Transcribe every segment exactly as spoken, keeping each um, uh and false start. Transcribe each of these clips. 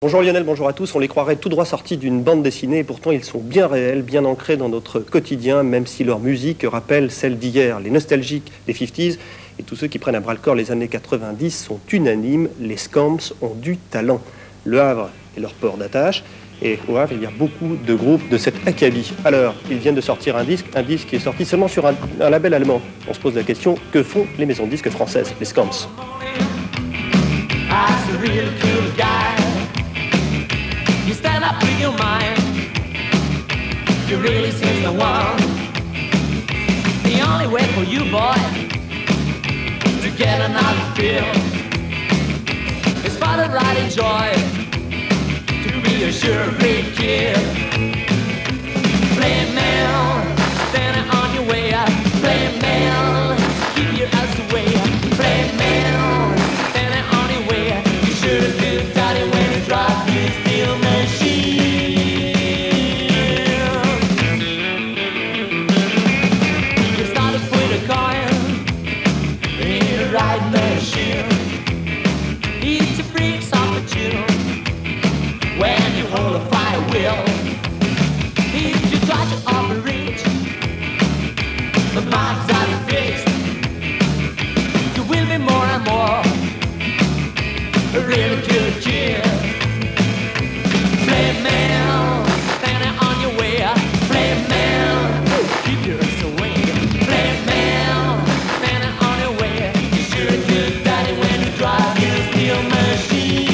Bonjour Lionel, bonjour à tous. On les croirait tout droit sortis d'une bande dessinée et pourtant ils sont bien réels, bien ancrés dans notre quotidien, même si leur musique rappelle celle d'hier. Les nostalgiques des cinquantaines et tous ceux qui prennent à bras-le-corps les années quatre-vingt-dix sont unanimes. Les Scamps ont du talent. Le Havre est leur port d'attache. Et au Havre, il y a beaucoup de groupes de cet acabit. Alors, ils viennent de sortir un disque, un disque qui est sorti seulement sur un, un label allemand. On se pose la question, que font les maisons de disques françaises, les Scamps? You stand up with your mind. You really seems the one. The only way for you, boy, to get another feel is for the right and joy to be a sure great kid. Play man, standing on your way up. Play man, keep your ass away. Play man, standing on your way up. You should feel dirty when you drive this steel machine. You start to put a coin in the right machine. It's a freak's opportunity when you hold a fire wheel. If you try to overreach, the marks are fixed. You will be more and more a really good kid. Play man, standing on your way up. Play man, keep your ass away. Play man, standing on your way. You sure a good daddy when you drive your steel machine.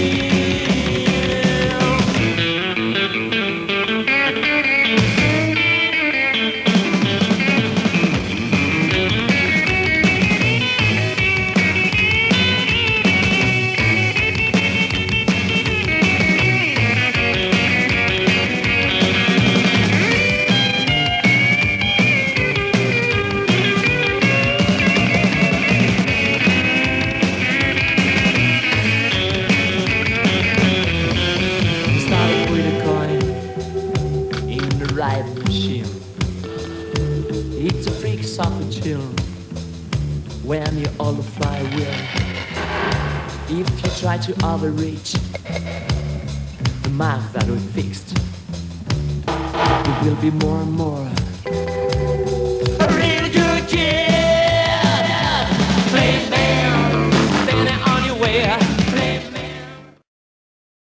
Machine. It's a freak soft chill when you all fly will. If you try to overreach the mark that we fixed, you will be more and more